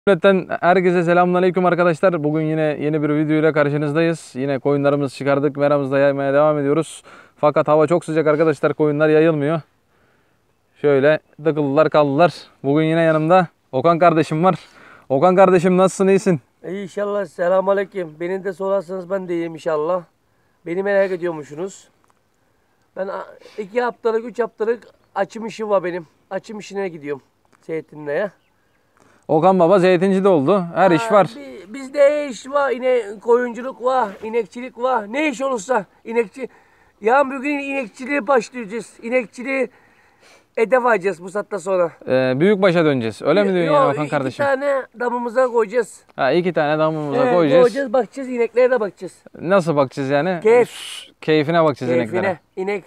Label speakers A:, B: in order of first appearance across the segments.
A: Cümleten herkese selamünaleyküm arkadaşlar. Bugün yine yeni bir video ile karşınızdayız. Yine koyunlarımızı çıkardık. Meramızda yaymaya devam ediyoruz. Fakat hava çok sıcak arkadaşlar. Koyunlar yayılmıyor. Şöyle tıkıldılar kaldılar. Bugün yine yanımda Okan kardeşim var. Okan kardeşim nasılsın, iyisin?
B: İyi inşallah. Selamünaleyküm. Beni de sorarsanız ben de iyiyim inşallah. Beni merak ediyormuşsunuz. Ben 2 haftalık 3 haftalık açım işim var benim. Açım işine gidiyorum. Zeytinliğe.
A: Okan baba zeytinci de oldu. Her iş var.
B: Bizde iş var. Koyunculuk var. İnekçilik var. Ne iş olursa inekçi. Yarın bugün inekçiliğe başlayacağız. İnekçiliği hedef alacağız bu saatten sonra.
A: Büyükbaşa döneceğiz. Öyle mi diyorsun yani Okan
B: 2
A: kardeşim?
B: tane damımıza koyacağız.
A: Ha, 2 tane damımıza koyacağız.
B: Koyacağız, bakacağız, ineklere de bakacağız.
A: Nasıl bakacağız yani?
B: Keyif.
A: Keyfine bakacağız
B: Keyfine.
A: ineklere.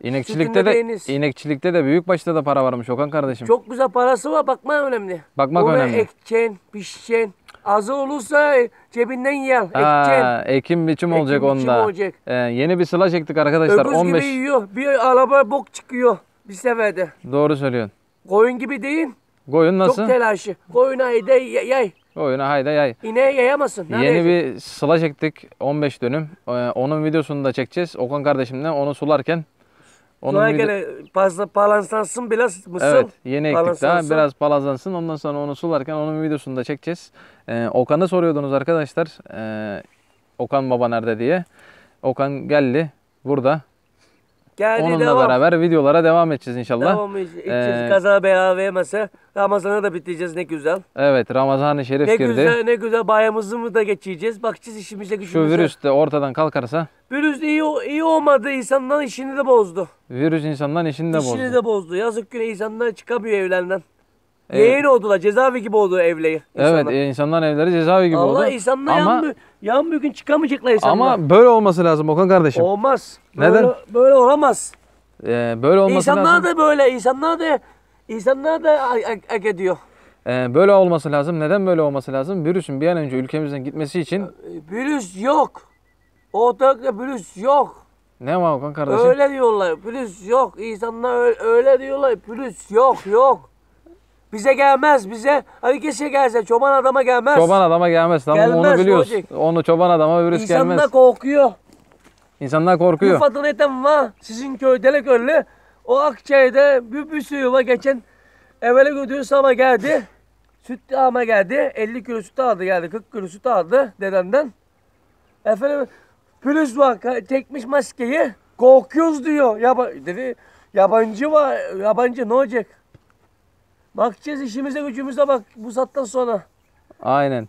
B: İnek.
A: İnekçilikte de büyükbaşta da para varmış Okan kardeşim.
B: Çok güzel parası var. Bakma önemli.
A: Bakmak önemli.
B: Ekeceksin, pişeceksin. Azı olursa cebinden yer. Ekeceksin.
A: Ekim biçim olacak
B: Ekim biçim
A: onda.
B: olacak.
A: Yeni bir sıla çektik arkadaşlar.
B: Öküz
A: 15.
B: gibi yiyor. Bir araba bok çıkıyor bir seferde.
A: Doğru söylüyorsun.
B: Koyun gibi değil.
A: Koyun nasıl?
B: Çok telaşı. Koyuna haydi yay.
A: Koyuna hayda yay.
B: İneğe yayamazsın.
A: Yeni bir sıla çektik. 15 dönüm. Onun videosunu da çekeceğiz. Okan kardeşimle onu sularken.
B: Sonra gene fazla palansansın biraz mısın?
A: Evet, yeni ektik daha. Biraz palazlansın. Ondan sonra onu sularken onun videosunu da çekeceğiz. Okan'ı soruyordunuz arkadaşlar. Okan baba nerede diye. Okan geldi. Burada. Onunla
B: devam.
A: beraber videolara devam edeceğiz inşallah.
B: Devam edeceğiz. Kaza bela vermese Ramazan'a da bitireceğiz, ne güzel.
A: Evet, Ramazan-ı Şerif
B: Ne
A: girdi.
B: güzel, ne güzel bayramımızı da geçeceğiz. Bakacağız işimize gücümüze.
A: Şu virüs de ortadan kalkarsa.
B: Virüs iyi olmadı. İnsanların işini de bozdu.
A: Virüs insandan işini de bozdu.
B: İşini de bozdu. Yazık ki insanlar çıkamıyor evlerinden. Yeğen oldular. Cezaevi gibi oldu evleri.
A: Evet, insanların evleri cezaevi gibi oldu.
B: Allah insanlar yan bir gün çıkamayacaklar insanlar.
A: Ama böyle olması lazım Okan kardeşim.
B: Olmaz.
A: Neden?
B: Böyle olamaz.
A: Böyle olması
B: İnsanlar
A: lazım.
B: da böyle. İnsanlar da hak ediyor.
A: Böyle olması lazım. Neden böyle olması lazım? Virüsün bir an önce ülkemizden gitmesi için.
B: Virüs yok. Ortalıkta virüs yok.
A: Ne var Okan kardeşim?
B: Öyle diyorlar. Virüs yok. İnsanlar öyle diyorlar. Virüs yok. Bize gelmez. Herkese gelse çoban adama gelmez.
A: Çoban adama gelmez. Tamam,
B: Gelmez,
A: onu biliyoruz.
B: olacak.
A: Onu çoban adama virüs gelmez.
B: İnsanlar korkuyor.
A: İnsanlar korkuyor.
B: Bir Fatıl Ethem var. Sizin köyde Deleköllü. O Akçay'da bir sürü var. Geçen evvela götürüyoruz ama geldi. Süt ama geldi. 50 kilo süt aldı geldi. 40 kilo süt aldı dedemden. Efendim virüs var. Tekmiş maskeyi. Korkuyoruz diyor. Dedi yabancı var. Yabancı ne olacak? Bakacağız işimize gücümüze bak bu saatten sonra.
A: Aynen.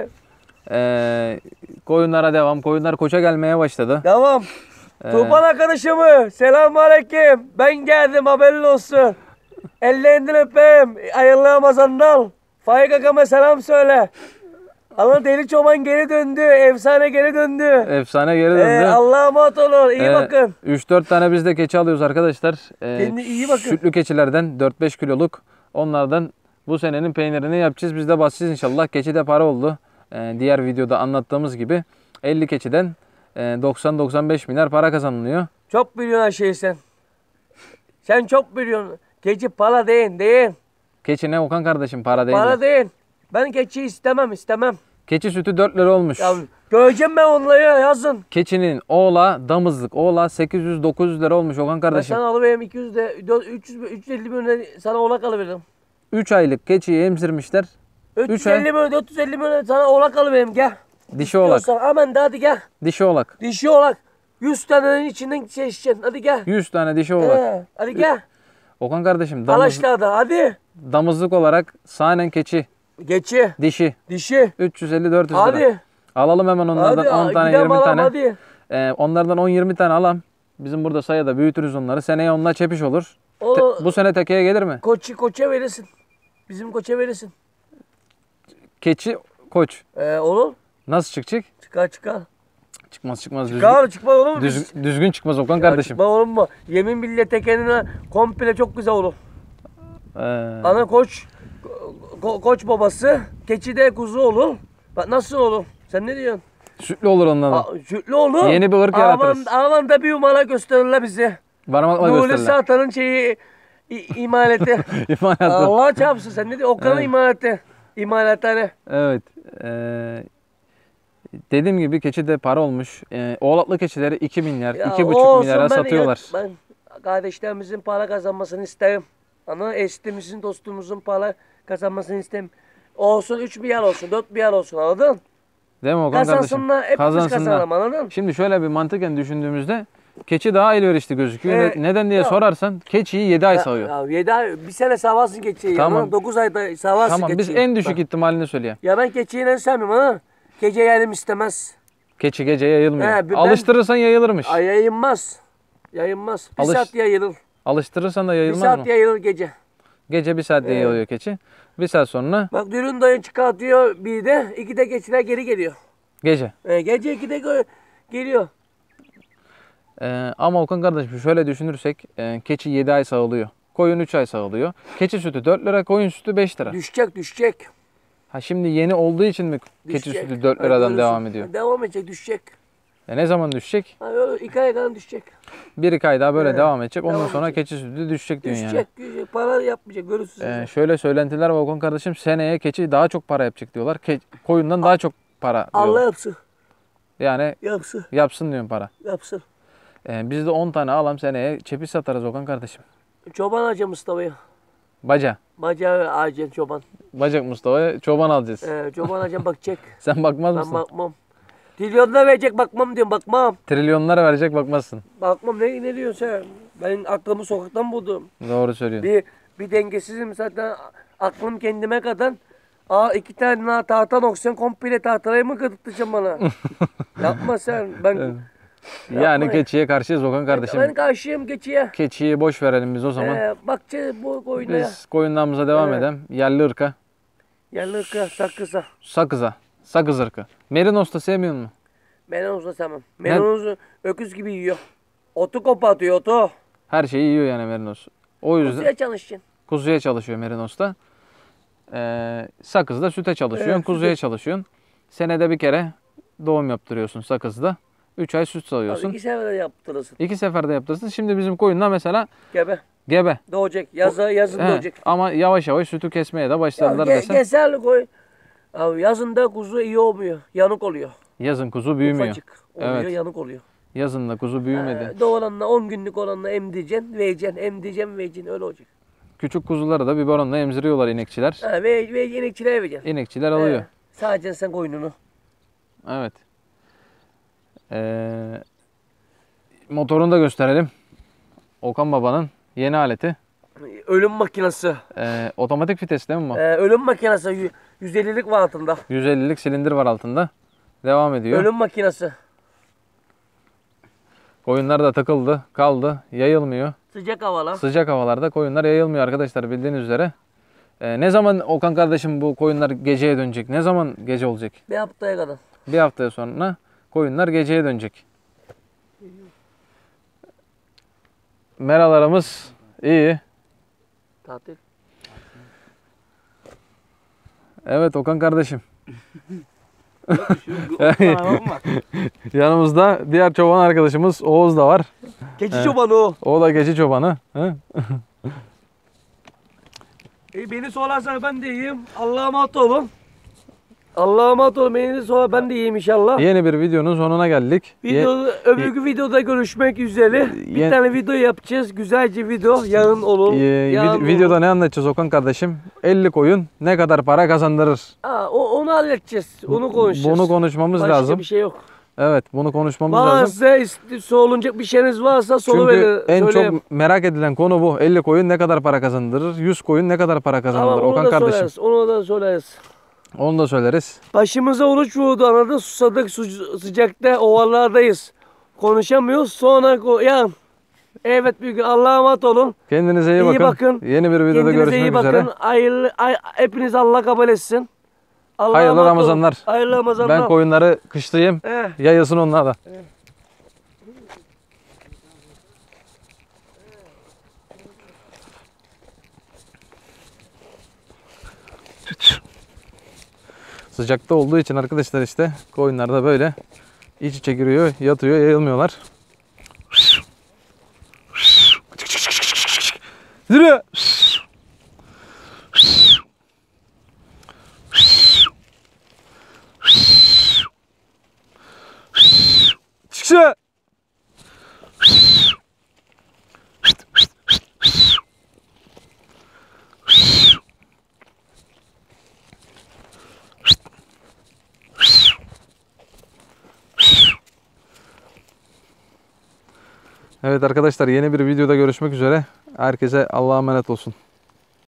A: Koyunlara devam. Koyunlar koça gelmeye başladı.
B: Devam. Tufan arkadaşımı selamünaleyküm. Ben geldim, haberin olsun. Ellerinden öpeyim. Hayırlı Ramazanlar. Faik Akam'a selam söyle. Allah deli çoban geri döndü. Efsane geri döndü.
A: Efsane geri döndü.
B: Allah'a emanet olun. İyi bakın.
A: 3-4 tane biz de keçi alıyoruz arkadaşlar.
B: Kendine iyi bakın.
A: Sütlü keçilerden 4-5 kiloluk. Onlardan bu senenin peynirini yapacağız. Biz de basacağız inşallah. Keçi de para oldu. Diğer videoda anlattığımız gibi 50 keçiden 90-95 milyar para kazanılıyor.
B: Çok biliyorsun her şeyi sen. Sen çok biliyorsun. Keçi para değil.
A: Keçi ne Okan kardeşim, para değil.
B: Para değil. Ben keçi istemem.
A: Keçi sütü 4 lira olmuş.
B: Ya, göreceğim ben onları yazın.
A: Keçinin oğla, damızlık oğla 800-900 lira olmuş Okan
B: Ben
A: kardeşim.
B: sana alıvereyim 200 de 350 milyon sana oğlak alıveririm.
A: 3 aylık keçiyi emzirmişler.
B: 350 milyon 450 milyon sana oğlak alıvereyim gel.
A: Dişi oğlak.
B: İstiyorsan hemen de hadi gel.
A: Dişi oğlak.
B: Dişi oğlak. 100 tanenin içinden seçeceksin. Hadi gel.
A: 100 tane dişi oğlak.
B: Hadi gel.
A: Okan kardeşim
B: Alaşlarda hadi.
A: damızlık olarak sahnen keçi,
B: Geçi.
A: dişi
B: Dişi.
A: 350-400 lira.
B: Hadi.
A: Alalım hemen onlardan
B: Hadi.
A: 10 tane
B: Gidelim
A: 20
B: alalım,
A: tane.
B: hadi.
A: Onlardan 10-20 tane alalım. Bizim burada sayada büyütürüz onları. Seneye onlar çepiş olur. Bu sene tekeye gelir mi?
B: Koça verirsin. Bizim koça verirsin.
A: Keçi, koç.
B: Olur.
A: Nasıl çıkacak?
B: Çıkar.
A: Çıkmaz.
B: Çıkar olur mu?
A: Düzgün çıkmaz Okan kardeşim.
B: Çıkma olur mu? Yemin billah tekenine komple çok güzel olur. Ana koç babası, keçi de kuzu olur. Bak nasıl olur? Sen ne diyorsun?
A: Sütlü olur onlardan.
B: Sütlü olur.
A: Yeni bir ırk yaratırız.
B: Avanda bir umala gösterirler bize.
A: Parmakla
B: Nuri
A: gösterirler.
B: Satan'ın imaneti.
A: İmanatı.
B: Allah çarpsın sen ne diyorsun? Okan'ın imaneti. İmalathane.
A: Evet. Dediğim gibi keçi de para olmuş. Oğlaklı keçileri 2 milyar,
B: Ya
A: 2,5
B: olsun,
A: milyara satıyorlar.
B: Ben kardeşlerimizin para kazanmasını isterim. Ama eşimizin, dostumuzun para kazanmasını isterim. Olsun 3 milyar olsun, 4 milyar olsun, anladın?
A: Değil mi Okan kardeşim?
B: Kazansınlar, hepimiz kazanalım, anladın?
A: Şimdi şöyle bir mantıken düşündüğümüzde keçi daha elverişli gözüküyor. Neden diye
B: ya.
A: sorarsan keçiyi 7 ay sağıyor.
B: Ya 7 ay, bir sene savaşsın keçiyi.
A: Tamam.
B: Tamam. 9 ayda savaşsın
A: Tamam, biz
B: keçiyi.
A: en düşük ihtimalini söyleyeyim.
B: Ya ben keçiyi ne sevmiyorum ha. Gece yerim istemez.
A: Keçi gece yayılmıyor.
B: He, ben-
A: Alıştırırsan yayılırmış.
B: Ay yayınmaz. Yayınmaz. Bir
A: Alış-
B: saat yayılır.
A: Alıştırırsan da
B: Bir
A: yayılmaz
B: saat
A: mı?
B: yayılır gece.
A: Gece 1 saat yayılıyor keçi. 1 saat sonra
B: Bak dürün dayın çıkartıyor bir de, 2'de keçiler geri geliyor.
A: gece.
B: Gece 2'de geliyor.
A: Ama Okan kardeşim şöyle düşünürsek keçi 7 ay sağılıyor. Koyun 3 ay sağılıyor. Keçi sütü 4 lira, koyun sütü 5 lira.
B: Düşecek.
A: Ha şimdi yeni olduğu için mi keçi
B: Düşecek.
A: sütü 4
B: Ay,
A: liradan
B: görürsün.
A: devam ediyor?
B: Devam edecek, düşecek.
A: Ne zaman düşecek?
B: Ha, öyle 2 ay kadar düşecek.
A: 1-2 ay daha böyle devam edecek. Ondan
B: Devam
A: sonra
B: edecek.
A: keçi sütü düşecek diyorsun yani.
B: Düşecek. Para yapmayacak, görürsünüz.
A: Şöyle söylentiler var Okan kardeşim. Seneye keçi daha çok para yapacak diyorlar. Koyundan daha çok para
B: Allah
A: diyorlar.
B: yapsın.
A: Yani
B: Yapsın.
A: yapsın diyorum para.
B: Yapsın.
A: Biz de 10 tane alalım seneye çepiş satarız Okan kardeşim.
B: Çoban Hacı Mustafa'ya.
A: Baca.
B: Bacağı ağacın çoban.
A: Bacak Mustafa'ya çoban alacağız.
B: Çoban Hacı'ya bakacak.
A: Sen bakmaz
B: Ben
A: mısın?
B: bakmam. Trilyonlar verecek, bakmam diyorum, bakmam.
A: Trilyonlara verecek bakmazsın.
B: Bakmam, ne diyorsun sen? Benim aklımı sokaktan buldum.
A: Doğru söylüyorsun.
B: Bir dengesizim zaten, aklım kendime kadar. 2 tane tahta noksan komple tahtayı mı kırıttıracaksın bana? Yapma sen. Ben
A: Yani
B: yapma.
A: keçiye karşıyız Okan kardeşim.
B: Ben karşıyım keçiye.
A: Keçiyi boş verelim biz o zaman.
B: Bakacağız bu koyunlara.
A: Biz koyunlarımıza devam
B: Evet.
A: edelim. Yerli ırka.
B: Yanlıkla sakıza.
A: Sakıza. Sakız ırkı. Merinos da sevmiyor musun?
B: Melonuzla tamam. Melonuz öküz gibi yiyor. Otu kopartıyor, otu.
A: Her şeyi yiyor yani merinos. O yüzden
B: Kuzuya çalışacaksın.
A: kuzuya çalışıyor merinos da. Sakızda süte çalışıyorsun,
B: Evet,
A: kuzuya
B: süte.
A: çalışıyorsun. Senede bir kere doğum yaptırıyorsun sakızda. 3 ay süt sağıyorsun.
B: 2 sefer de yaptırırsın.
A: 2 seferde yaptırsın. Şimdi bizim koyunlar mesela
B: Gebe.
A: gebe.
B: Doğacak. Yazın
A: He,
B: doğacak.
A: ama yavaş yavaş sütü kesmeye de başladılar desen.
B: Keserli koy. Abi yazında kuzu iyi olmuyor. Yanık oluyor.
A: Yazın kuzu büyümüyor.
B: Ufacık oluyor,
A: Evet.
B: yanık oluyor.
A: Yazın da kuzu büyümedi.
B: Doğulanla 10 günlük olanla emdireceksin, vereceksin, öyle olacak.
A: Küçük kuzuları da biberonla emziriyorlar inekçiler.
B: Ve inekçilere vereceksin.
A: İnekçiler alıyor.
B: He, sadece sen koyununu.
A: Evet. Motorunu da gösterelim. Okan Baba'nın yeni aleti.
B: Ölüm makinesi.
A: Otomatik vites değil mi bu?
B: Ölüm makinesi 150'lik var altında.
A: 150'lik silindir var altında. Devam ediyor.
B: Ölüm makinesi.
A: Koyunlar da takıldı, kaldı, yayılmıyor.
B: Sıcak havalar.
A: Sıcak havalarda koyunlar yayılmıyor arkadaşlar bildiğiniz üzere. Ne zaman Okan kardeşim bu koyunlar geceye dönecek? Ne zaman gece olacak?
B: Bir haftaya kadar.
A: Bir hafta sonra koyunlar geceye dönecek. Meralarımız iyi.
B: Tatil.
A: Evet Okan kardeşim. Yanımızda diğer çoban arkadaşımız Oğuz da var.
B: Keçi çobanı o.
A: O da keçi çobanı. He?
B: Beni sorarsan ben de yiyeyim. Allah'a emanet olun. Allah'a emanet olun. Beni de sonra ben de yiyeyim inşallah.
A: Yeni bir videonun sonuna geldik.
B: Öbürkü videoda görüşmek üzere. Bir tane video yapacağız. Güzelce video. Yarın olur. Yarın
A: Videoda
B: olur.
A: ne anlatacağız Okan kardeşim? 50 koyun ne kadar para kazandırır?
B: Onu halledeceğiz. Onu konuşacağız.
A: Bunu konuşmamız
B: Başka
A: lazım.
B: bir şey yok.
A: Evet, bunu konuşmamız lazım.
B: Varsa sorulacak bir şeyiniz varsa
A: Çünkü en
B: söyleyeyim.
A: çok merak edilen konu bu. 50 koyun ne kadar para kazandırır? 100 koyun ne kadar para kazandırır?
B: Ama onu
A: Okan
B: da
A: kardeşim.
B: söyleriz. Onu da söyleriz.
A: Onu da söyleriz.
B: Başımıza oruç vurdu, anladın? Susadık, sıcakta ovalardayız. Konuşamıyoruz. Sonra yan. Evet, bir gün Allah'a emanet olun.
A: Kendinize iyi
B: İyi
A: bakın.
B: bakın.
A: Yeni bir videoda
B: Kendinize
A: görüşmek
B: iyi
A: üzere.
B: bakın. Hepiniz Allah kabul etsin. Allah'a
A: Hayırlı
B: emanet olun.
A: Ramazanlar.
B: Hayırlı Ramazanlar.
A: Ben koyunları kışlayayım. Yayılsın onlar da. Sıcakta olduğu için arkadaşlar işte koyunlar da böyle iç içe giriyor, yatıyor, yayılmıyorlar. Yürü. Aşı. Evet arkadaşlar, yeni bir videoda görüşmek üzere. Herkese Allah'a emanet olsun.